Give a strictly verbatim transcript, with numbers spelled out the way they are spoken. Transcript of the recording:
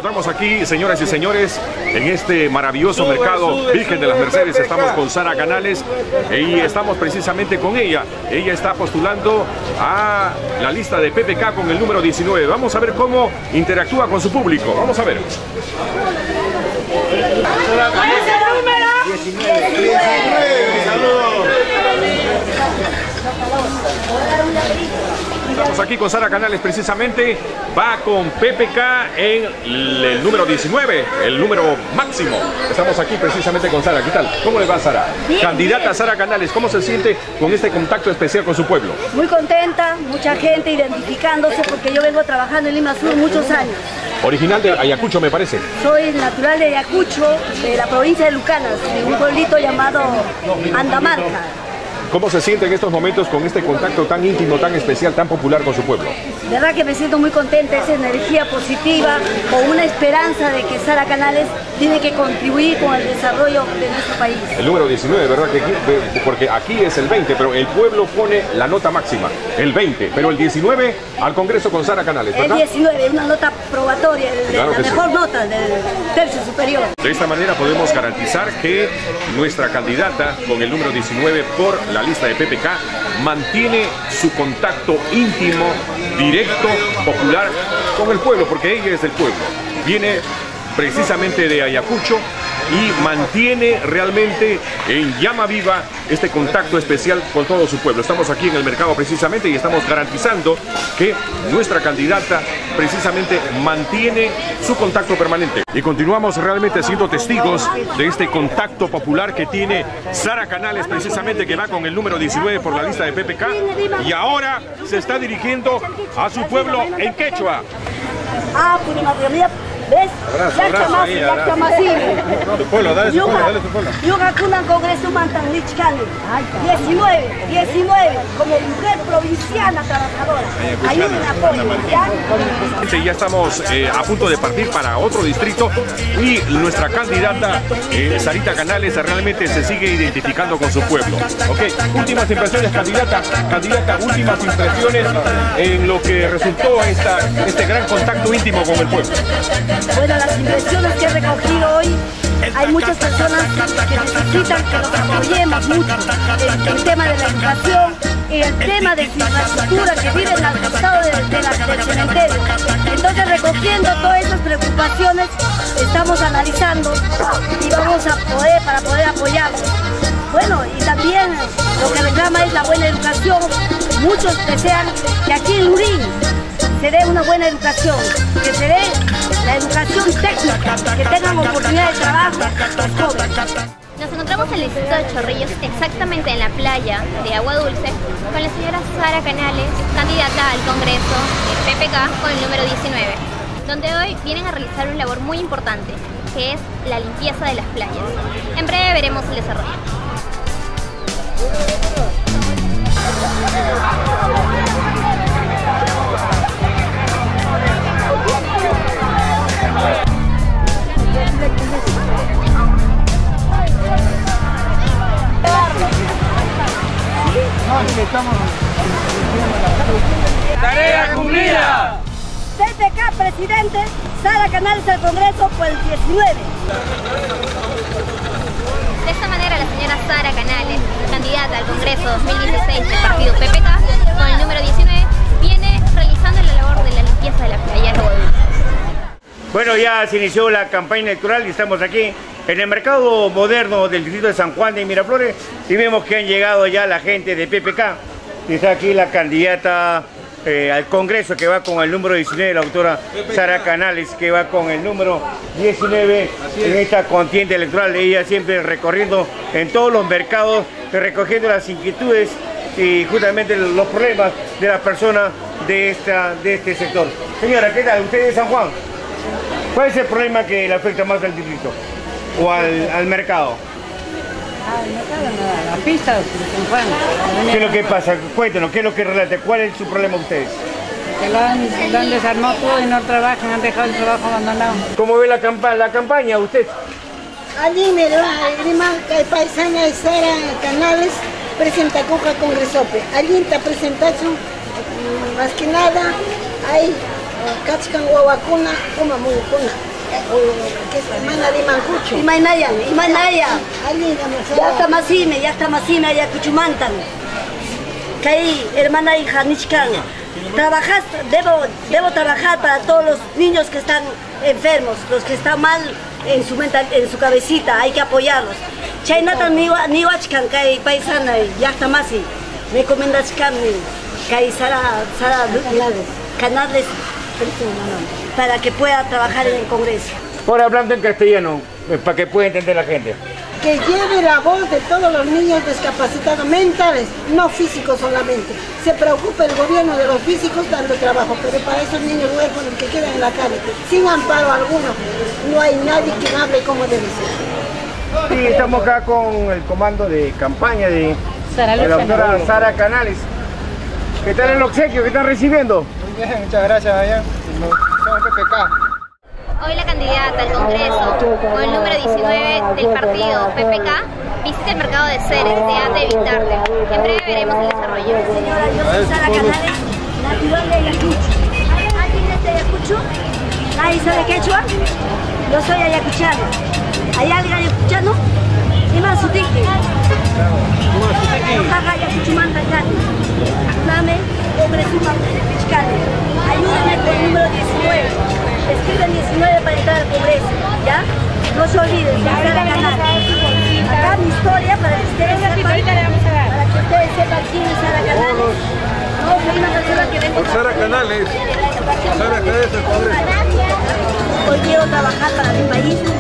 encontramos aquí, señoras y señores, en este maravilloso mercado Virgen de las Mercedes. Estamos con Sara Canales y estamos precisamente con ella. Ella está postulando a la lista de P P K con el número diecinueve. Vamos a ver cómo interactúa con su público. Vamos a ver. diecinueve. Saludos. Estamos aquí con Sara Canales precisamente, va con P P K en el número diecinueve, el número máximo. Estamos aquí precisamente con Sara. ¿Qué tal? ¿Cómo le va, Sara? Bien, Candidata bien. Sara Canales, ¿cómo se siente con este contacto especial con su pueblo? Muy contenta, mucha gente identificándose porque yo vengo trabajando en Lima Sur muchos años. Original de Ayacucho, me parece. Soy natural de Ayacucho, de la provincia de Lucanas, de un pueblito llamado Andamarca. ¿Cómo se siente en estos momentos con este contacto tan íntimo, tan especial, tan popular con su pueblo? De verdad que me siento muy contenta, esa energía positiva, con una esperanza de que Sara Canales tiene que contribuir con el desarrollo de nuestro país. El número diecinueve, ¿verdad? Que aquí, porque aquí es el veinte, pero el pueblo pone la nota máxima, el veinte, pero el diecinueve al Congreso con Sara Canales, ¿verdad? El diecinueve, una nota probatoria, de, Claro la que mejor sí. nota del tercio superior. De esta manera podemos garantizar que nuestra candidata con el número diecinueve por la lista de P P K mantiene su contacto íntimo, directo, popular con el pueblo, porque ella es del pueblo. Viene precisamente de Ayacucho y mantiene realmente en llama viva este contacto especial con todo su pueblo. Estamos aquí en el mercado precisamente y estamos garantizando que nuestra candidata precisamente mantiene su contacto permanente. Y continuamos realmente siendo testigos de este contacto popular que tiene Sara Canales precisamente, que va con el número diecinueve por la lista de P P K y ahora se está dirigiendo a su pueblo en quechua. Ah, pues María, ¿ves? Abrazo, Ya abrazo, está más, ahí, ya está más. Tu pueblo, dale su pueblo, dale su pueblo. Yuga Kuna Congreso Mantan Lichcani. diecinueve, diecinueve, como mujer provinciana trabajadora. Ayuden a apoyo, ¿ya? Ya estamos eh, a punto de partir para otro distrito y nuestra candidata eh, Sarita Canales realmente se sigue identificando con su pueblo. Ok, últimas impresiones, candidata, candidata, últimas impresiones en lo que resultó esta, este gran contacto íntimo con el pueblo. Bueno, las impresiones que he recogido hoy, hay muchas personas que necesitan que los apoyemos mucho en el tema de la educación, en el tema de infraestructura que viven al costado de, de la, del cementerio. Entonces, recogiendo todas esas preocupaciones, estamos analizando y vamos a poder, para poder apoyarlos. Bueno, y también lo que reclama es la buena educación. Muchos desean que aquí en Lurín se dé una buena educación, que se dé la educación técnica, que tengan oportunidad de trabajo los jóvenes. Nos encontramos en el distrito de Chorrillos, exactamente en la playa de Agua Dulce, con la señora Sara Canales, candidata al Congreso de P P K con el número diecinueve, donde hoy vienen a realizar una labor muy importante, que es la limpieza de las playas. En breve veremos el desarrollo. ¡Tarea cumplida! P P K, presidente, Sara Canales al Congreso por el diecinueve. De esta manera, la señora Sara Canales, candidata al Congreso dos mil dieciséis del partido P P K, con el número diecinueve, viene realizando la labor de la limpieza de la playa de Agua Dulce. Bueno, ya se inició la campaña electoral y estamos aquí en el mercado moderno del distrito de San Juan de Miraflores y vemos que han llegado ya la gente de P P K. Y está aquí la candidata eh, al Congreso que va con el número diecinueve, la doctora Sara Canales, que va con el número diecinueve en esta contienda electoral. Ella siempre recorriendo en todos los mercados, recogiendo las inquietudes y justamente los problemas de las personas de, esta, de este sector. Señora, ¿qué tal? ¿Usted es de San Juan? ¿Cuál es el problema que le afecta más al distrito o al, al mercado? Al mercado, no, a la pista de San Juan. ¿Qué es lo que pasa? Cuéntenos, ¿qué es lo que relata? ¿Cuál es su problema ustedes? Que lo han, lo han desarmado todo y no trabajan, han dejado el trabajo abandonado. ¿Cómo ve la, campa la campaña usted? Allí me lo Lima, que paisana de Sara Canales presenta Coca Congresope. Allí está presentación, más que nada, hay Kachkan Wawakuna, como muy kuna. ¿Qué es? Hermana de Mancucho. Imaynaya, Imaynaya. Alguien Ya está masime, ya está masime, allá Cuchumantan. Kay, hermana hija Nichkan. Trabajas, debo, debo trabajar para todos los niños que están enfermos, los que están mal en su mental, en su cabecita, hay que apoyarlos. Chaynatan ni wachkan kay paisana, ya está masi. Recomendas kay Sara, Sara Canales para que pueda trabajar en el Congreso. Ahora hablando en castellano, para que pueda entender la gente. Que lleve la voz de todos los niños discapacitados mentales, no físicos solamente. Se preocupa el gobierno de los físicos dando trabajo, pero para esos niños huérfanos que quedan en la calle, sin amparo alguno, no hay nadie que hable como debe ser. Sí, estamos acá con el comando de campaña de, Sara de la doctora Sara Canales. ¿Qué tal el obsequio que están recibiendo? Muy bien, muchas gracias allá. Somos P P K. Hoy la candidata al Congreso con el número diecinueve del partido P P K visita el mercado de Ceres de Ate Vitarte. En breve veremos el desarrollo. Señora, yo soy Sara Canales, natural de Ayacucho. ¿Alguien es de Ayacucho? ¿Nadie sabe quechua? Yo soy ayacuchano. ¿Hay alguien ayacuchano? ¿Y más su tiki? Jaja, Ayacuchumanta Cani. Dame, Congresuma Pichcani. Ayúdame con el número diecinueve. Escriben diecinueve para entrar al Congreso, ¿ya? No se olviden, Sara Canales. Acá mi historia para que ustedes sepan, para que ustedes sepan quién es Sara Canales. No, soy una persona que vende Sara Canales. Sara Canales del Congreso. Hoy quiero trabajar para mi país.